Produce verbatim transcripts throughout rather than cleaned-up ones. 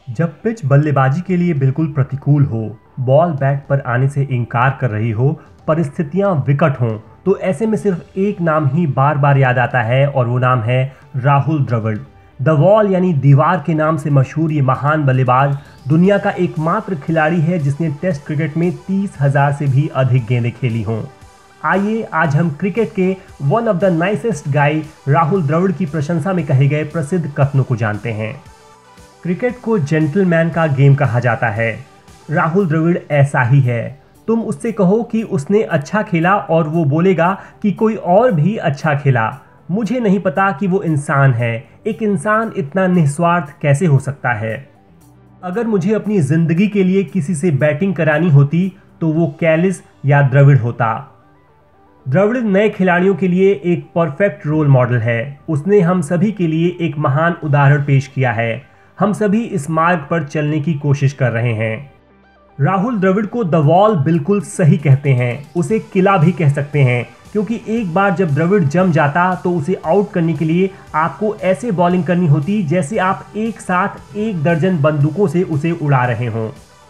जब पिच बल्लेबाजी के लिए बिल्कुल प्रतिकूल हो, बॉल बैट पर आने से इनकार कर रही हो, परिस्थितियां विकट हों, तो ऐसे में सिर्फ एक नाम ही बार बार याद आता है और वो नाम है राहुल द्रविड़। द वॉल यानी दीवार के नाम से मशहूर ये महान बल्लेबाज दुनिया का एकमात्र खिलाड़ी है जिसने टेस्ट क्रिकेट में तीस हजार से भी अधिक गेंदें खेली हों। आइए आज हम क्रिकेट के one of the nicest guy Rahul Dravid की प्रशंसा में कहे गए प्रसिद्ध कथनों को जानते हैं। क्रिकेट को जेंटलमैन का गेम कहा जाता है। राहुल द्रविड़ ऐसा ही है। तुम उससे कहो कि उसने अच्छा खेला और वो बोलेगा कि कोई और भी अच्छा खेला। मुझे नहीं पता कि वो इंसान है। एक इंसान इतना निस्वार्थ कैसे हो सकता है। अगर मुझे अपनी जिंदगी के लिए किसी से बैटिंग करानी होती तो वो कैलिस या द्रविड़ होता। द्रविड़ नए खिलाड़ियों के लिए एक परफेक्ट रोल मॉडल है। उसने हम सभी के लिए एक महान उदाहरण पेश किया है। हम सभी इस मार्ग पर चलने की कोशिश कर रहे हैं। राहुल द्रविड़ को द वॉल बिल्कुल सही कहते हैं। उसे किला भी कह सकते हैं, क्योंकि एक बार जब द्रविड़ जम जाता तो उसे आउट करने के लिए आपको ऐसे बॉलिंग करनी होती जैसे आप एक साथ एक दर्जन बंदूकों से उसे उड़ा रहे हों।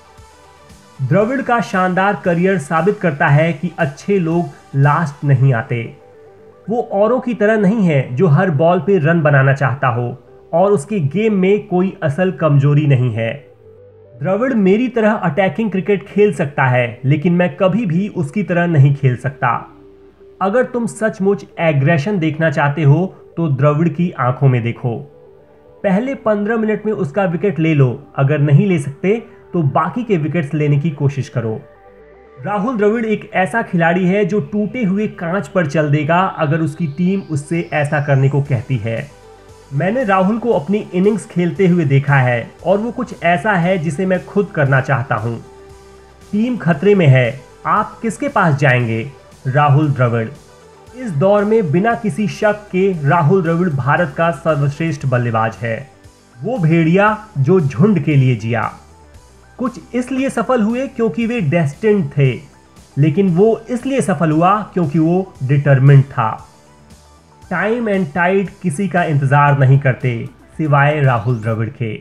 द्रविड़ का शानदार करियर साबित करता है कि अच्छे लोग लास्ट नहीं आते। वो औरों की तरह नहीं है जो हर बॉल पे रन बनाना चाहता हो, और उसके गेम में कोई असल कमजोरी नहीं है। द्रविड़ मेरी तरह अटैकिंग क्रिकेट खेल सकता है, लेकिन मैं कभी भी उसकी तरह नहीं खेल सकता। अगर तुम सचमुच एग्रेशन देखना चाहते हो तो द्रविड़ की आंखों में देखो। पहले पंद्रह मिनट में उसका विकेट ले लो। अगर नहीं ले सकते तो बाकी के विकेट्स लेने की कोशिश करो। राहुल द्रविड़ एक ऐसा खिलाड़ी है जो टूटे हुए कांच पर चल देगा अगर उसकी टीम उससे ऐसा करने को कहती है। मैंने राहुल को अपनी इनिंग्स खेलते हुए देखा है और वो कुछ ऐसा है जिसे मैं खुद करना चाहता हूँ। टीम खतरे में है, आप किसके पास जाएंगे? राहुल द्रविड़। इस दौर में बिना किसी शक के राहुल द्रविड़ भारत का सर्वश्रेष्ठ बल्लेबाज है। वो भेड़िया जो झुंड के लिए जिया। कुछ इसलिए सफल हुए क्योंकि वे डेस्टिन्ड थे, लेकिन वो इसलिए सफल हुआ क्योंकि वो डिटरमिन्ड था। टाइम एंड टाइड किसी का इंतजार नहीं करते सिवाय राहुल द्रविड़ के।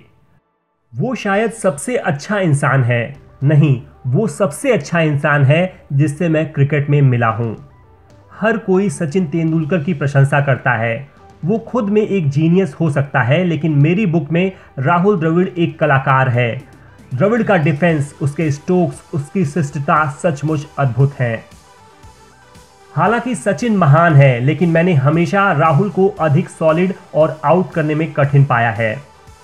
वो शायद सबसे अच्छा इंसान है, नहीं, वो सबसे अच्छा इंसान है जिससे मैं क्रिकेट में मिला हूं। हर कोई सचिन तेंदुलकर की प्रशंसा करता है। वो खुद में एक जीनियस हो सकता है, लेकिन मेरी बुक में राहुल द्रविड़ एक कलाकार है। द्रविड़ का डिफेंस, उसके स्ट्रोक्स, उसकी शिष्टता सचमुच अद्भुत है। हालांकि सचिन महान है, लेकिन मैंने हमेशा राहुल को अधिक सॉलिड और आउट करने में कठिन पाया है।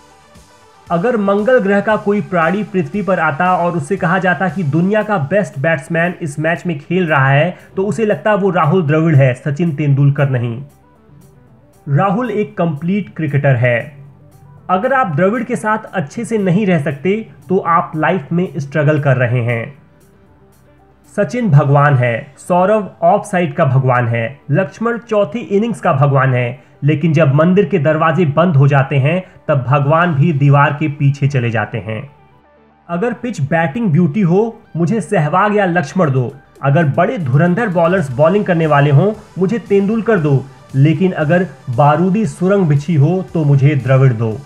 अगर मंगल ग्रह का कोई प्राणी पृथ्वी पर आता और उससे कहा जाता कि दुनिया का बेस्ट बैट्समैन इस मैच में खेल रहा है, तो उसे लगता वो राहुल द्रविड़ है, सचिन तेंदुलकर नहीं। राहुल एक कंप्लीट क्रिकेटर है। अगर आप द्रविड़ के साथ अच्छे से नहीं रह सकते तो आप लाइफ में स्ट्रगल कर रहे हैं। सचिन भगवान है, सौरव ऑफ साइड का भगवान है, लक्ष्मण चौथी इनिंग्स का भगवान है, लेकिन जब मंदिर के दरवाजे बंद हो जाते हैं तब भगवान भी दीवार के पीछे चले जाते हैं। अगर पिच बैटिंग ब्यूटी हो, मुझे सहवाग या लक्ष्मण दो। अगर बड़े धुरंधर बॉलर्स बॉलिंग करने वाले हों, मुझे तेंदुलकर दो। लेकिन अगर बारूदी सुरंग बिछी हो तो मुझे द्रविड़ दो।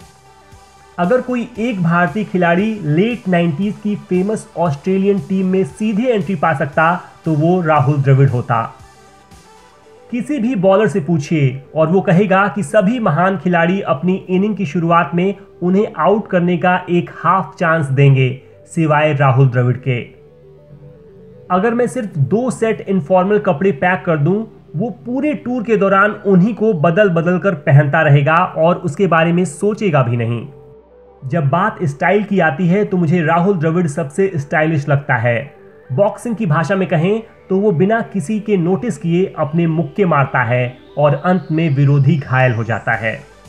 अगर कोई एक भारतीय खिलाड़ी लेट नाइंटीज़ की फेमस ऑस्ट्रेलियन टीम में सीधे एंट्री पा सकता तो वो राहुल द्रविड़ होता। किसी भी बॉलर से पूछिए और वो कहेगा कि सभी महान खिलाड़ी अपनी इनिंग की शुरुआत में उन्हें आउट करने का एक हाफ चांस देंगे, सिवाय राहुल द्रविड़ के। अगर मैं सिर्फ दो सेट इनफॉर्मल कपड़े पैक कर दूं, वो पूरे टूर के दौरान उन्हीं को बदल बदल कर पहनता रहेगा और उसके बारे में सोचेगा भी नहीं। जब बात स्टाइल की आती है तो मुझे राहुल द्रविड़ सबसे स्टाइलिश लगता है। बॉक्सिंग की भाषा में कहें तो वो बिना किसी के नोटिस किए अपने मुक्के मारता है और अंत में विरोधी घायल हो जाता है।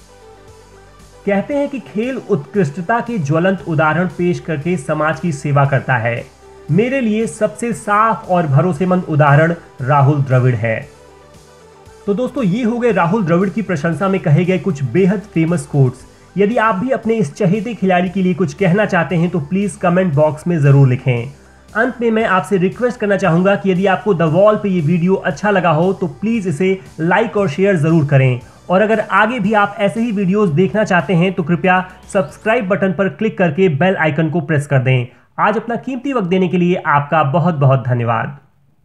कहते हैं कि खेल उत्कृष्टता के ज्वलंत उदाहरण पेश करके समाज की सेवा करता है। मेरे लिए सबसे साफ और भरोसेमंद उदाहरण राहुल द्रविड़ है। तो दोस्तों, ये हो गए राहुल द्रविड़ की प्रशंसा में कहे गए कुछ बेहद फेमस कोट्स। यदि आप भी अपने इस चहेते खिलाड़ी के लिए कुछ कहना चाहते हैं तो प्लीज कमेंट बॉक्स में जरूर लिखें। अंत में मैं आपसे रिक्वेस्ट करना चाहूंगा कि यदि आपको द वॉल पे ये वीडियो अच्छा लगा हो तो प्लीज इसे लाइक और शेयर जरूर करें और अगर आगे भी आप ऐसे ही वीडियोस देखना चाहते हैं तो कृपया सब्सक्राइब बटन पर क्लिक करके बेल आइकन को प्रेस कर दें। आज अपना कीमती वक्त देने के लिए आपका बहुत बहुत धन्यवाद।